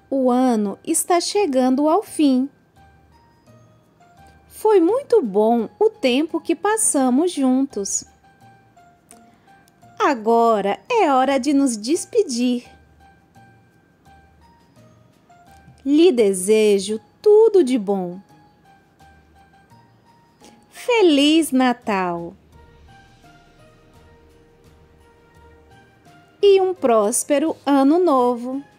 O ano está chegando ao fim. Foi muito bom o tempo que passamos juntos. Agora é hora de nos despedir. Lhe desejo tudo de bom. Feliz Natal! E um próspero Ano Novo!